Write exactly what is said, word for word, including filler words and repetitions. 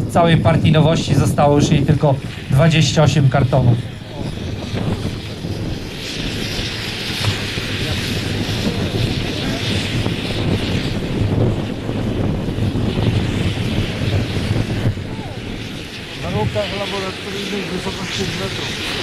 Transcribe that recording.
całej partii nowości zostało już jej tylko dwadzieścia osiem kartonów. Na warunkach laboratoryjnych wysokości metrów.